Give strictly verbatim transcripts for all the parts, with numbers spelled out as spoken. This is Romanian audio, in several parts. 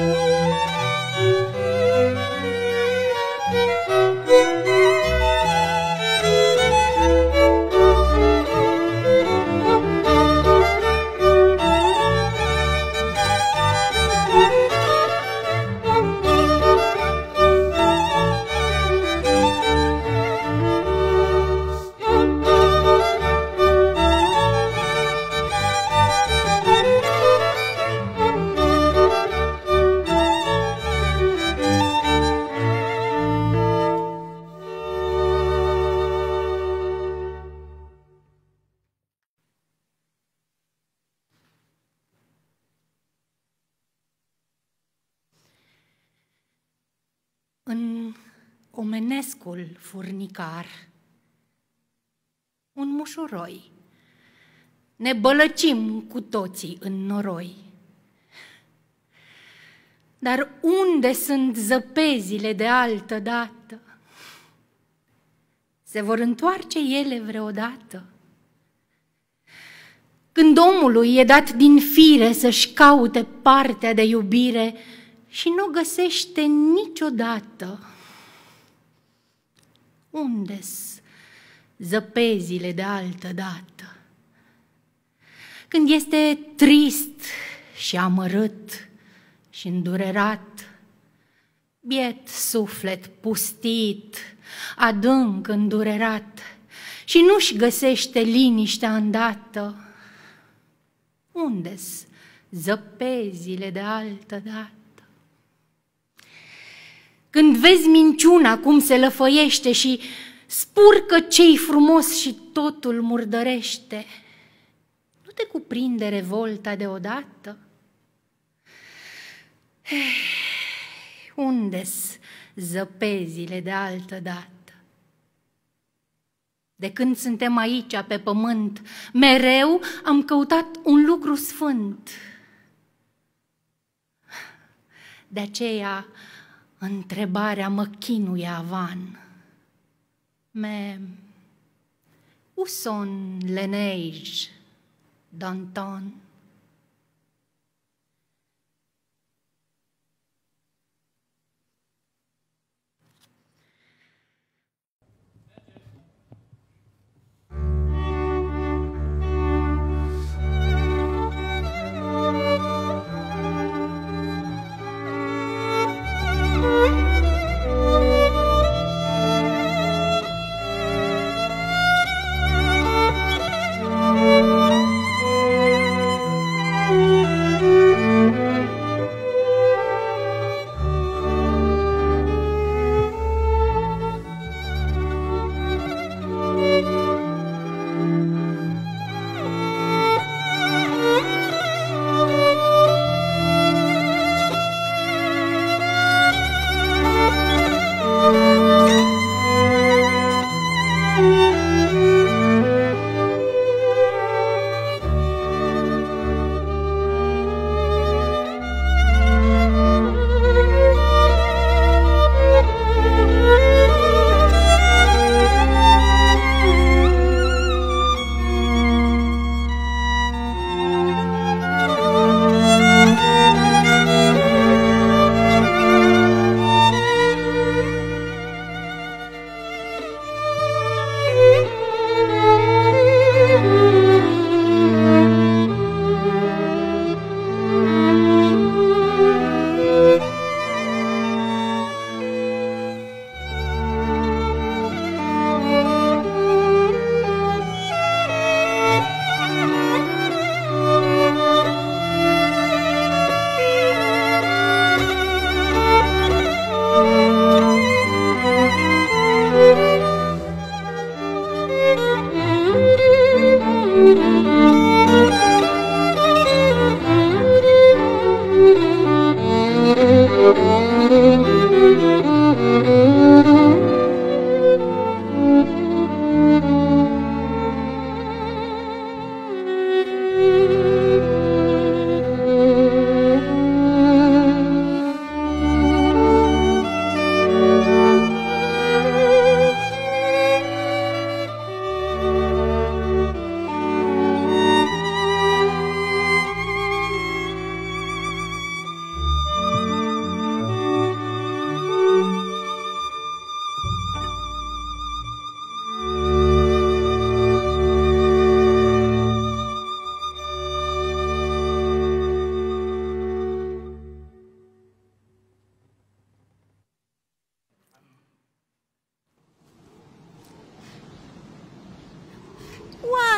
În omenescul furnicar, un mușuroi, ne bălăcim cu toții în noroi. Dar unde sunt zăpezile de altă dată? Se vor întoarce ele vreodată? Când omului e dat din fire să-și caute partea de iubire și nu o găsește niciodată, unde-s zăpezile de altă dată? Când este trist și amărât și îndurerat, biet suflet pustit, adânc îndurerat, și nu-și găsește liniștea îndată, unde-s zăpezile de altă dată? Când vezi minciuna cum se lăfăiește și spurcă ce-i frumos și totul murdărește, nu te cuprinde revolta deodată? Unde-s zăpezile de altă dată? De când suntem aici pe pământ, mereu am căutat un lucru sfânt. De aceea întrebarea mă chinuie avan. Mais où sont les neiges d'antan?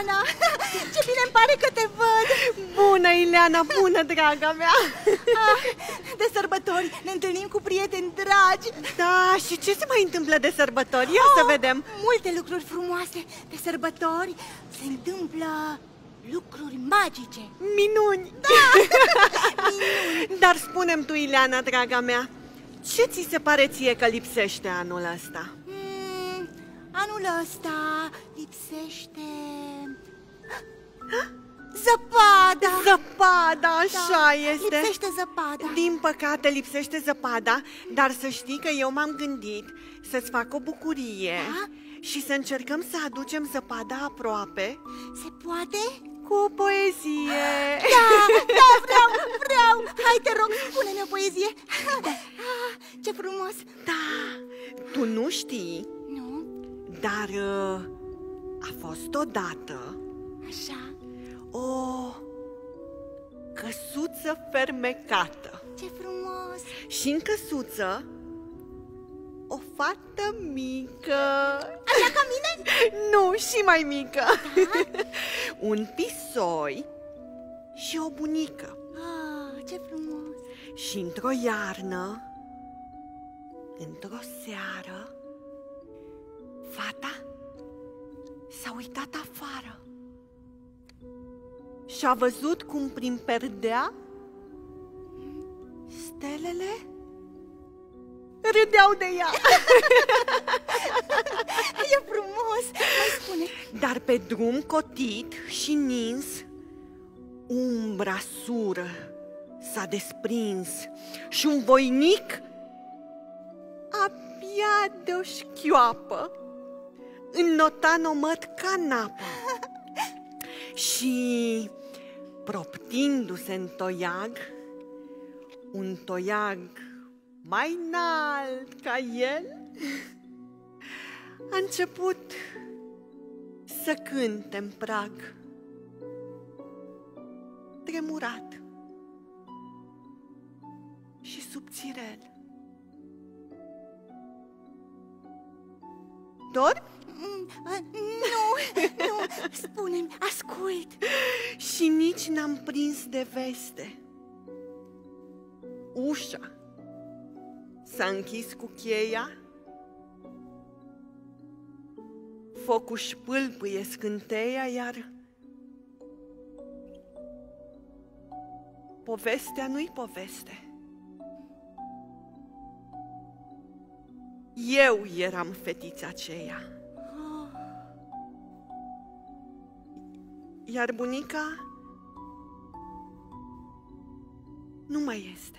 Oana! Ce bine îmi pare că te văd! Bună, Ileana, bună, draga mea! Ah, de sărbători ne întâlnim cu prieteni dragi. Da, și ce se mai întâmplă de sărbători? Ia oh, să vedem. Multe lucruri frumoase. De sărbători se întâmplă lucruri magice. Minuni! Da! Minuni! Dar spune-mi tu, Ileana, draga mea, ce ți se pare ție că lipsește anul ăsta? Mm, anul ăsta lipsește... Zăpada! Zăpada, așa da, este. Lipsește zăpada. Din păcate lipsește zăpada, dar să știi că eu m-am gândit să-ți fac o bucurie, da? și să încercăm să aducem zăpada aproape. Se poate? Cu o poezie. Da, da, vreau, vreau. Hai, te rog, spune-mi o poezie. Ah, ce frumos. Da, tu nu știi, nu? dar uh, a fost odată Așa. o căsuță fermecată. Ce frumos. Și în căsuță o fată mică. Așa ca mine? Nu, și mai mică. Da? Un pisoi și o bunică. Ah, ce frumos. Și într-o iarnă, într-o seară, fata s-a uitat afară și a văzut cum prin perdea stelele râdeau de ea. E frumos. Mai spune. Dar pe drum cotit și nins, umbra sură s-a desprins și un voinic, abia de-o șchioapă, înnota nomăt ca napă. Și, proptindu-se în toiag, un toiag mai înalt ca el, a început să cânte în prag, tremurat și subțirel. Dormi? Mm, uh, nu, nu, spune-mi, ascult. Și nici n-am prins de veste. Ușa s-a închis cu cheia, focul șpâlpâie scânteia, iar povestea nu-i poveste. Eu eram fetița aceea, iar bunica nu mai este.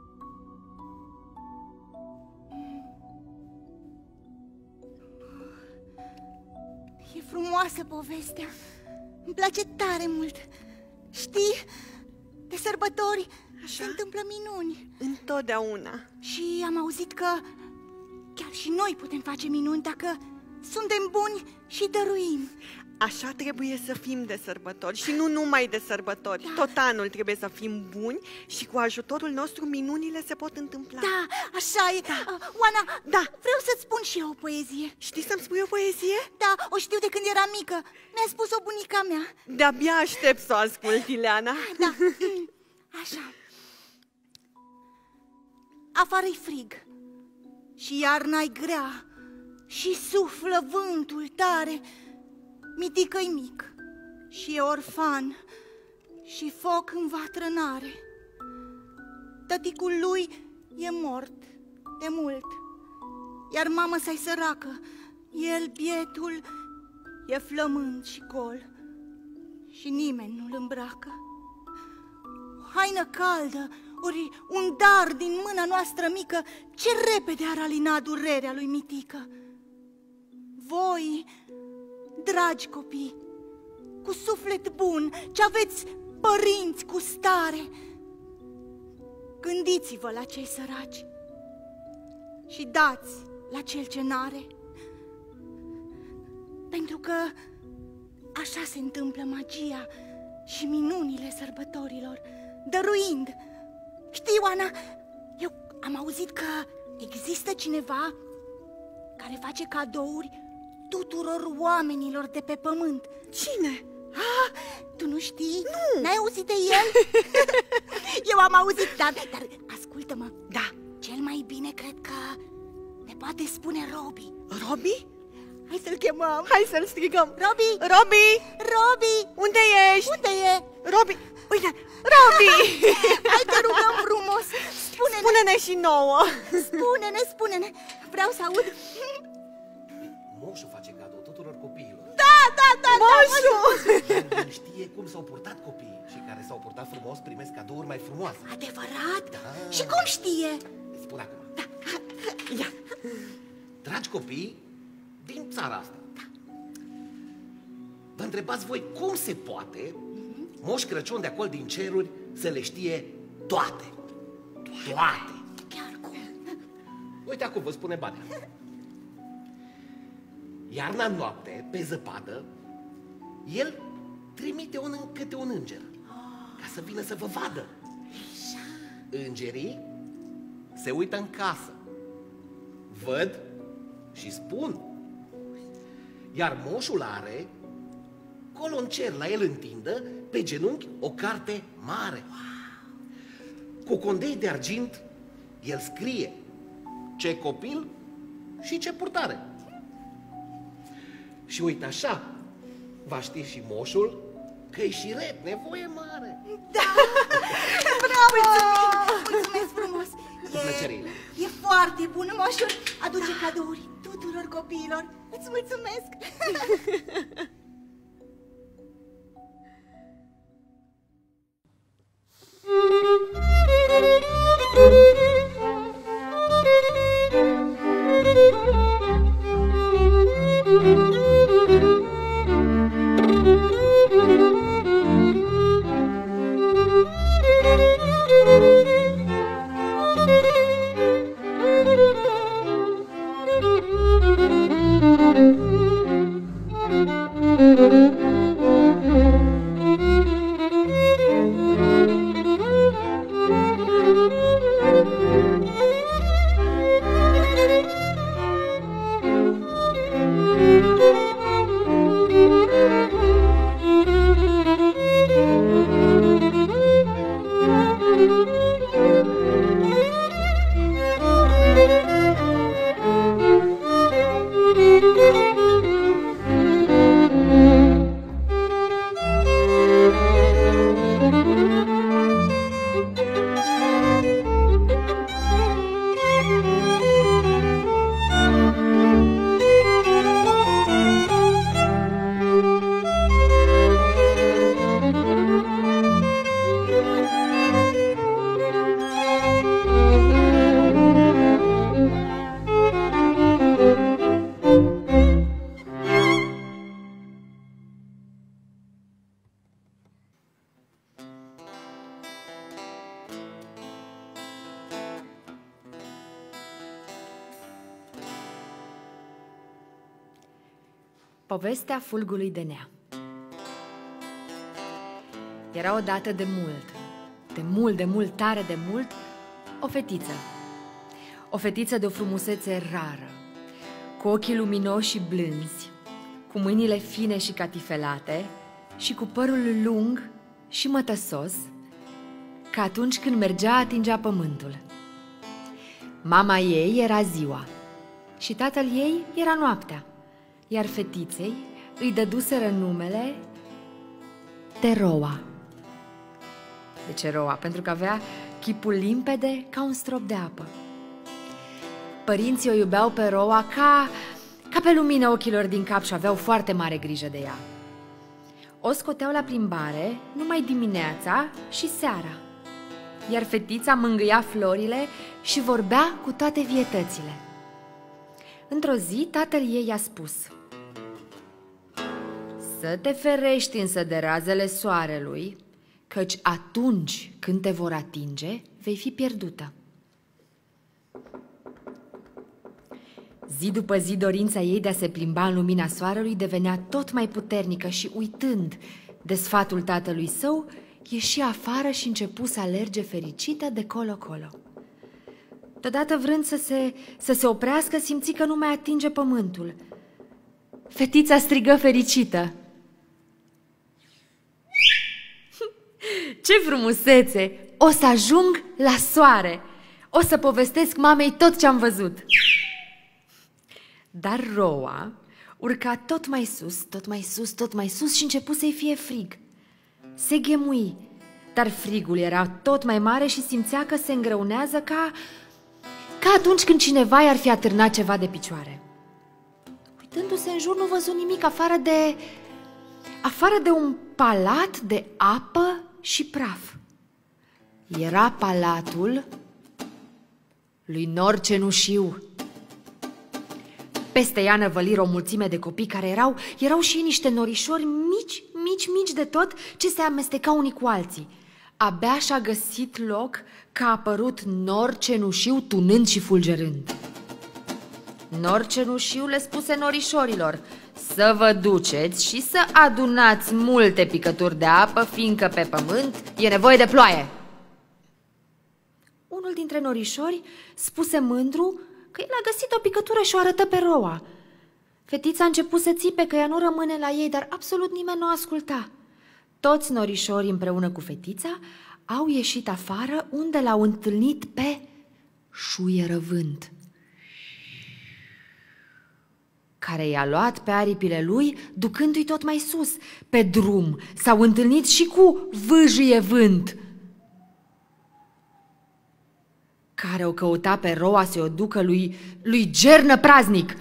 E frumoasă povestea. Îmi place tare mult. Știi, de sărbători Așa? se întâmplă minuni. Întotdeauna. Și am auzit că chiar și noi putem face minuni dacă suntem buni și dăruim. Așa trebuie să fim de sărbători și nu numai de sărbători. Da. Tot anul trebuie să fim buni și cu ajutorul nostru minunile se pot întâmpla. Da, așa e. Da. Uh, Oana, Da. vreau să-ți spun și eu o poezie. Știi să-mi spui o poezie? Da, o știu de când eram mică. Mi-a spus-o bunica mea. De-abia aștept să o ascult, Ileana. Da, așa. Afară-i frig și iarna-i grea și suflă vântul tare. Mitică-i mic și e orfan și foc în vatră n-are. Tăticul lui e mort de mult, iar mama sa-i săracă, el, bietul, e flămând și gol și nimeni nu-l îmbracă. O haină caldă, ori un dar din mâna noastră mică, ce repede ar alina durerea lui mitică. Voi, dragi copii, cu suflet bun, ce aveți părinți cu stare, gândiți-vă la cei săraci și dați la cel ce n-are, pentru că așa se întâmplă magia și minunile sărbătorilor, dăruind. Știi, Oana, eu am auzit că există cineva care face cadouri tuturor oamenilor de pe pământ. Cine? Ah, tu nu știi? Nu! N-ai auzit de el? Eu am auzit, dar, dar ascultă-mă. Da. Cel mai bine cred că ne poate spune Robi. Robi? Hai să-l chemăm. Hai să-l strigăm. Robi! Robi! Robi! Unde ești? Unde e? Robi! Uite! Robi! Hai te rugăm frumos! Spune-ne! Spune-ne și nouă! Spune-ne, spune-ne! Vreau să aud! Moșul face cadou tuturor copiilor. Da, da, da, Moșu! Da, el știe cum s-au purtat copiii și care s-au purtat frumos primesc cadouri mai frumoase. da! Adevărat? Da. Și cum știe? Îți spun acum. Ia! Dragi copii din țara asta, vă întrebați voi cum se poate Moș Crăciun de acolo din ceruri să le știe toate. Toate. Chiar cum? Uite acum vă spune Badea. Iarna noapte, pe zăpadă, el trimite un, câte un înger ca să vină să vă vadă. Îngerii se uită în casă, văd și spun. Iar moșul are, colo în cer, la el întindă, pe genunchi, o carte mare. Cu condei de argint, el scrie ce copil și ce purtare. Și uite așa, va ști și moșul că-i și ret, nevoie mare. Da! Bravo! Mulțumim! Mulțumesc frumos! Cu plăcerile. E foarte bun, moșul aduce cadouri tuturor copiilor. Îți mulțumesc! Povestea fulgului de nea. Era odată de mult, de mult, de mult, tare de mult, o fetiță. O fetiță de o frumusețe rară, cu ochii luminoși și blânzi, cu mâinile fine și catifelate și cu părul lung și mătăsos, ca atunci când mergea atingea pământul. Mama ei era ziua și tatăl ei era noaptea, iar fetiței îi dăduseră numele Teroa. De ce Roa? Pentru că avea chipul limpede ca un strop de apă. Părinții o iubeau pe Roa ca, ca pe lumina ochilor din cap și aveau foarte mare grijă de ea. O scoteau la plimbare numai dimineața și seara, iar fetița mângâia florile și vorbea cu toate vietățile. Într-o zi, tatăl ei i-a spus: să te ferești însă de razele soarelui, căci atunci când te vor atinge, vei fi pierdută. Zi după zi, dorința ei de a se plimba în lumina soarelui devenea tot mai puternică și, uitând de sfatul tatălui său, ieși afară și începu să alerge fericită de colo-colo. Deodată, vrând să se, să se oprească, simți că nu mai atinge pământul. Fetița strigă fericită: frumusețe! O să ajung la soare! O să povestesc mamei tot ce am văzut! Dar roa urca tot mai sus, tot mai sus, tot mai sus și începu să-i fie frig. Se ghemui, dar frigul era tot mai mare și simțea că se îngreunează ca... ca atunci când cineva i-ar fi atârnat ceva de picioare. Uitându-se în jur, nu văzu nimic afară de... afară de un palat de apă și praf. Era palatul lui Nor Cenușiu. Peste ea năvăliră o mulțime de copii care erau, erau și niște norișori mici, mici, mici de tot, ce se amestecau unii cu alții. Abia și-a găsit loc că a apărut Nor Cenușiu tunând și fulgerând. Nor Cenușiu le spuse norișorilor să vă duceți și să adunați multe picături de apă, fiindcă pe pământ e nevoie de ploaie. Unul dintre norișori spuse mândru că el a găsit o picătură și o arătă pe roa. Fetița a început să țipe că ea nu rămâne la ei, dar absolut nimeni nu asculta. Toți norișorii împreună cu fetița au ieșit afară, unde l-au întâlnit pe Șuierăvânt, care i-a luat pe aripile lui, ducându-i tot mai sus. Pe drum s-au întâlnit și cu Vâjâievânt, care o căuta pe roa să o ducă lui, lui Gernă Praznic.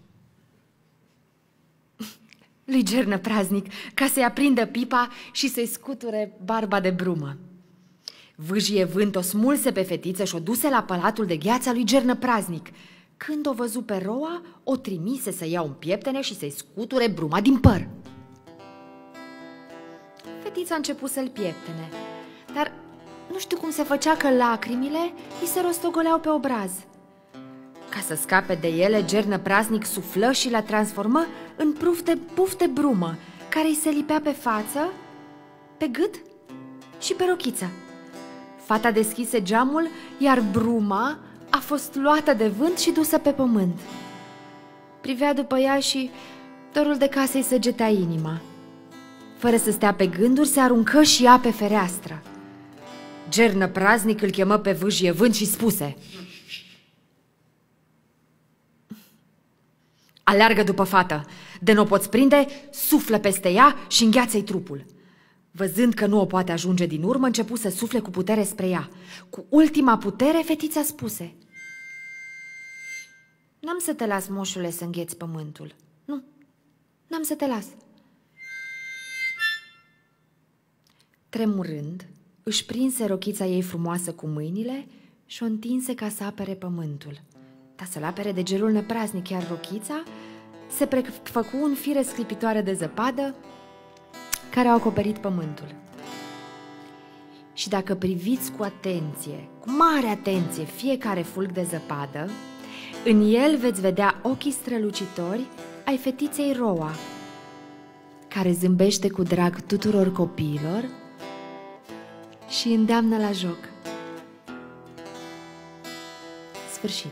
Lui Gernă Praznic, ca să-i aprindă pipa și să-i scuture barba de brumă. Vâjâievânt o smulse pe fetiță și o duse la palatul de gheață lui Gernă Praznic. Când o văzu pe roa, o trimise să ia un pieptene și să-i scuture bruma din păr. Fetița a început să-l pieptene, dar nu știu cum se făcea că lacrimile îi se rostogoleau pe obraz. Ca să scape de ele, Gernă Praznic suflă și la transformă în pruf de puf de brumă, care îi se lipea pe față, pe gât și pe rochiță. Fata deschise geamul, iar bruma a fost luată de vânt și dusă pe pământ. Privea după ea și dorul de casă îi săgetea inima. Fără să stea pe gânduri, se aruncă și ea pe fereastră. Gernă Praznic îl chemă pe Vâjâievânt și spuse: aleargă după fată, de n-o poți prinde, suflă peste ea și îngheață-i trupul. Văzând că nu o poate ajunge din urmă, începu să sufle cu putere spre ea. Cu ultima putere, fetița spuse: n-am să te las, moșule, să îngheți pământul. Nu, n-am să te las. Tremurând, își prinse rochița ei frumoasă cu mâinile și o întinse ca să apere pământul. Dar să-l apere de gelul nepraznic, iar rochița se prefăcu în fire sclipitoare de zăpadă care au acoperit pământul. Și dacă priviți cu atenție, cu mare atenție, fiecare fulg de zăpadă, în el veți vedea ochii strălucitori ai fetiței Roa, care zâmbește cu drag tuturor copiilor și îndeamnă la joc. Sfârșit.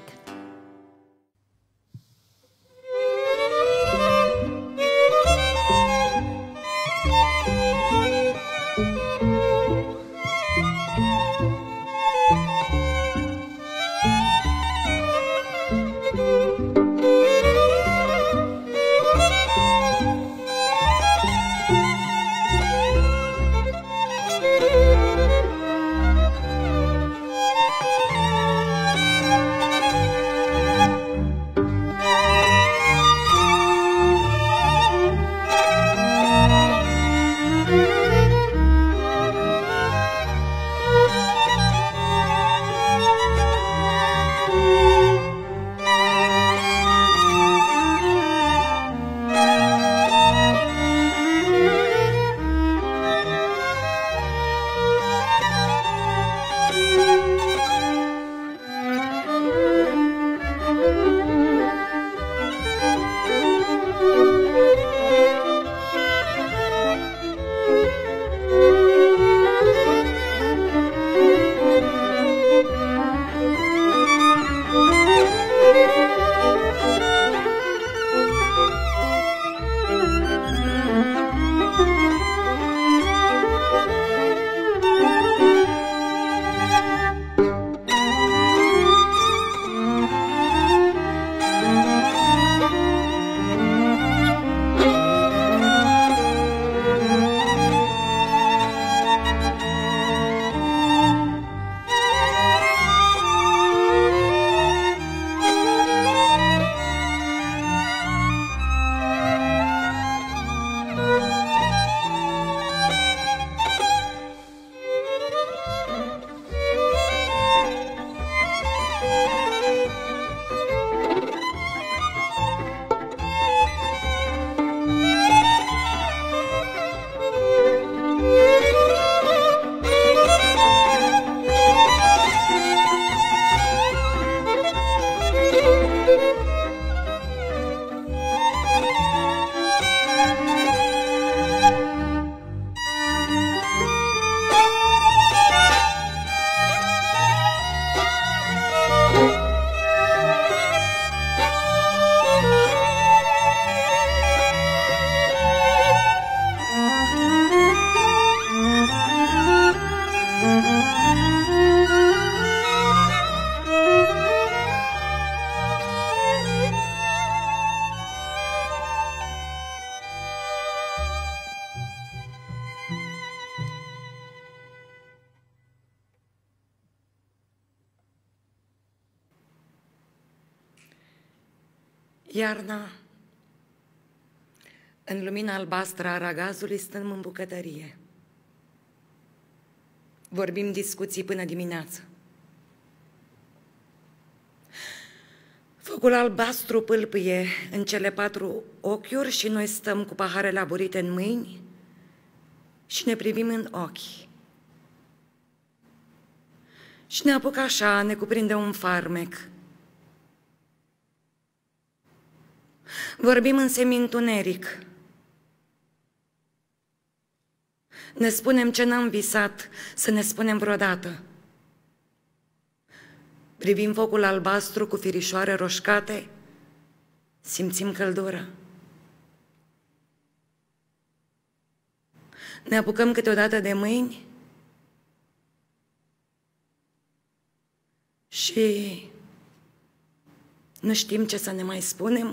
Iarna, în lumina albastră a ragazului, stăm în bucătărie. Vorbim discuții până dimineață. Focul albastru pâlpâie în cele patru ochiuri și noi stăm cu paharele aburite în mâini și ne privim în ochi. Și ne apucă așa, ne cuprinde un farmec. Vorbim în semintuneric. Ne spunem ce n-am visat să ne spunem vreodată. Privim focul albastru cu firișoare roșcate, simțim căldură. Ne apucăm câteodată de mâini și nu știm ce să ne mai spunem.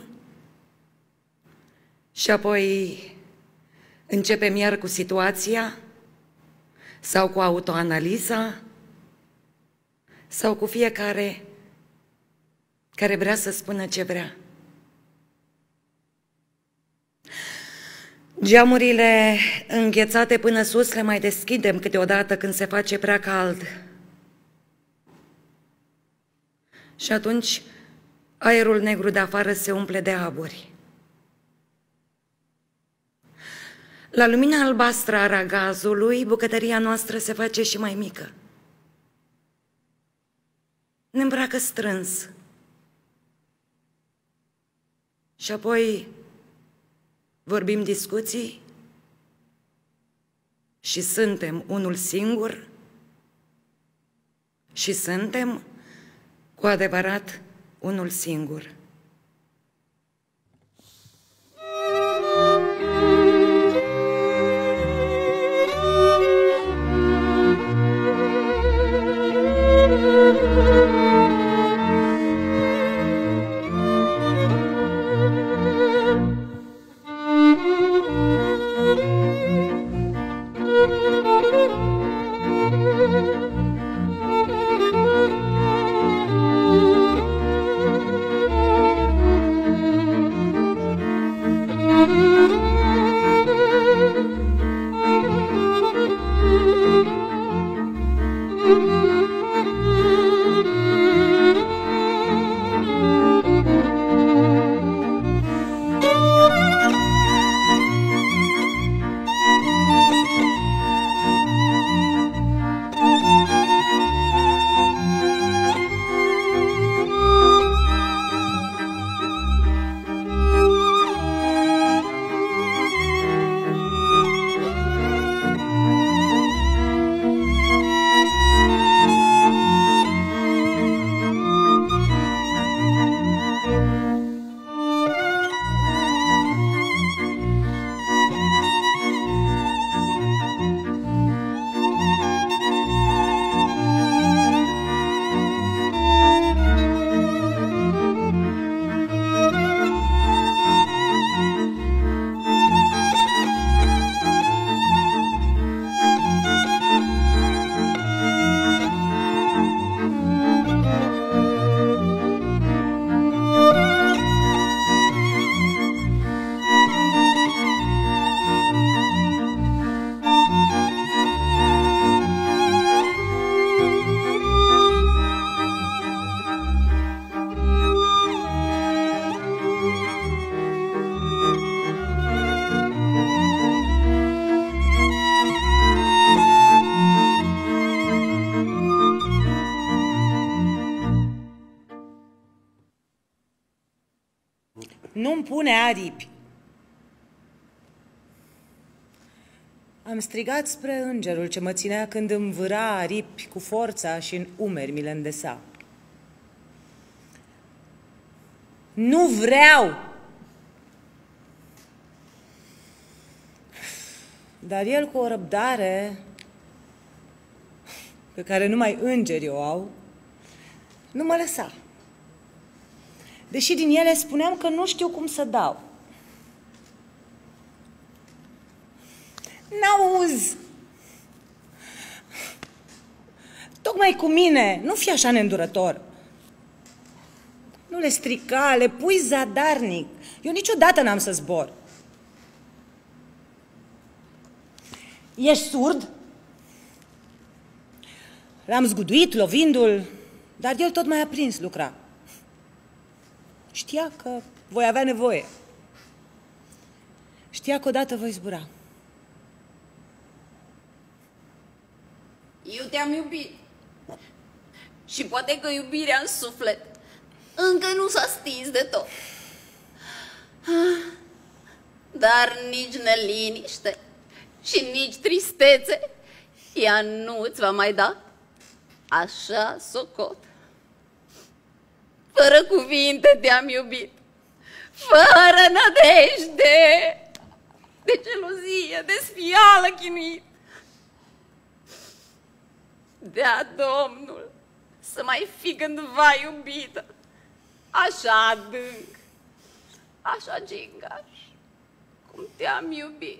Și apoi începem iar cu situația sau cu autoanaliza sau cu fiecare care vrea să spună ce vrea. Geamurile înghețate până sus le mai deschidem câteodată când se face prea cald. Și atunci aerul negru de afară se umple de aburi. La lumina albastră a ragazului, bucătăria noastră se face și mai mică. Ne îmbracă strâns. Și apoi vorbim discuții și suntem unul singur și suntem cu adevărat unul singur. Nu-mi pune aripi. Am strigat spre îngerul ce mă ținea când îmi vâra aripi cu forța și în umeri mi le îndesa. Nu vreau! Dar el, cu o răbdare pe care numai îngerii o au, nu mă lăsa. Deși din ele spuneam că nu știu cum să dau. N-auzi! Tocmai cu mine, nu fi așa neîndurător. Nu le strica, le pui zadarnic. Eu niciodată n-am să zbor. Ești surd? L-am zguduit, lovindu-l, dar el tot mai aprins lucra. Știa că voi avea nevoie. Știa că odată voi zbura. Eu te-am iubit. Și poate că iubirea în suflet încă nu s-a stins de tot. Dar nici neliniște și nici tristețe ea nu-ți va mai da așa socot. Fără cuvinte te-am iubit, fără nădejde, de gelozie, de sfială chinuit. Dea Domnul să mai fi cândva iubită, așa adânc, așa gingaș, cum te-am iubit.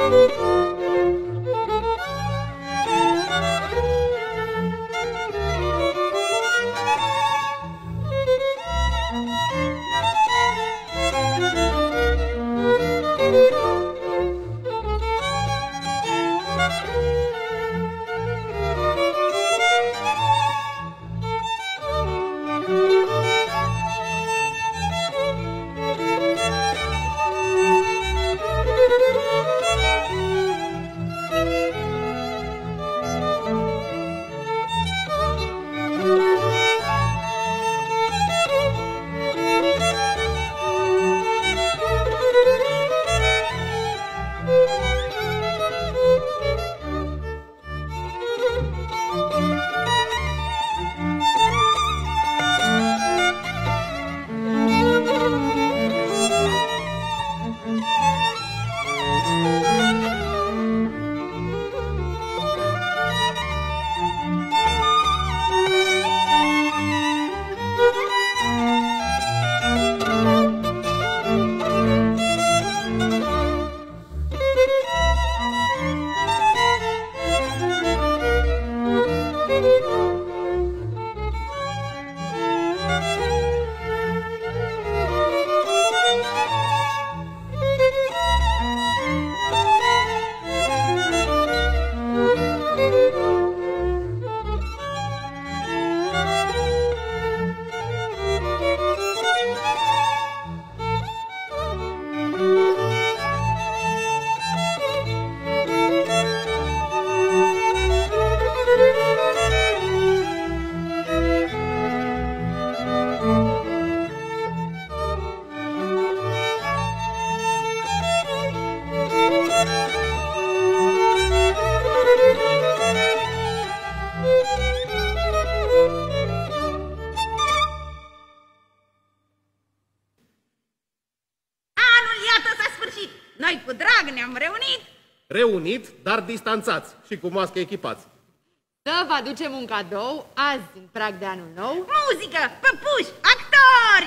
Noi cu drag ne-am reunit. Reunit, dar distanțați și cu mască echipați. Să vă aducem un cadou azi, în prag de anul nou. Muzică, păpuși, actori!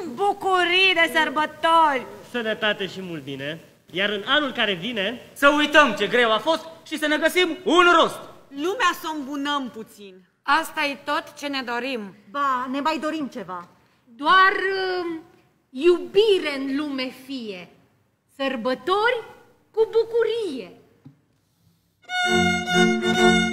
Bucurii de sărbători! Sănătate și mult bine. Iar în anul care vine, să uităm ce greu a fost și să ne găsim un rost. Lumea să o îmbunăm puțin. Asta e tot ce ne dorim. Ba, ne mai dorim ceva. Doar uh, iubire în lume fie, sărbători cu bucurie.